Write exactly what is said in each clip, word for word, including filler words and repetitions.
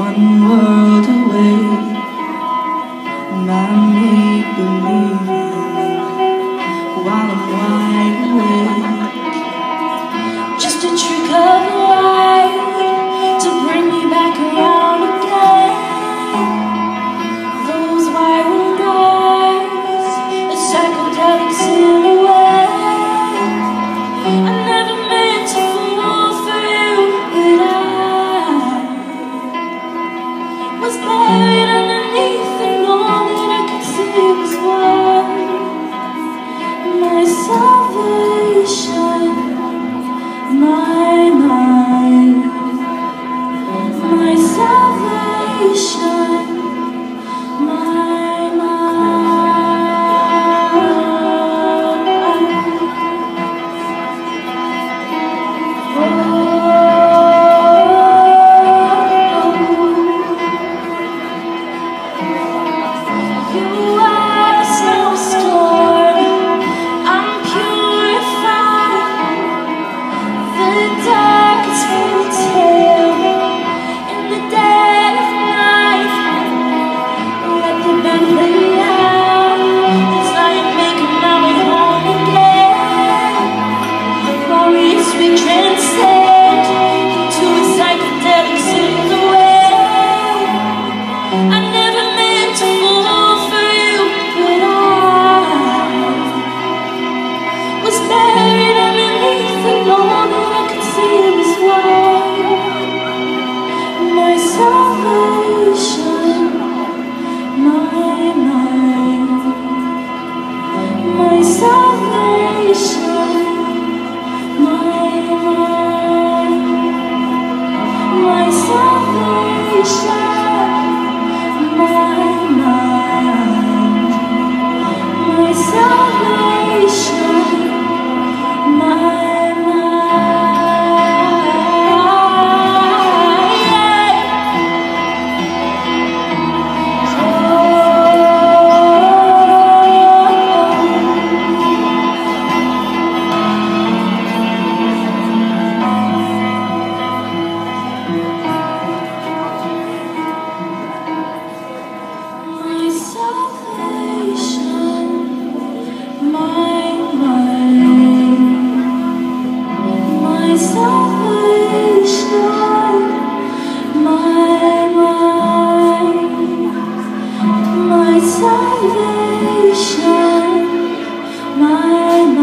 one world away, my make-believe while I'm wide awake. Just a trick of light to bring me back around again. Those wild eyes, a psychedelic silhouette. I never meant to fall for you, but I was buried underneath, and all that I could see was one. My salvation, my mind, my salvation, my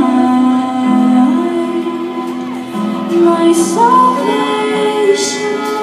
my salvation.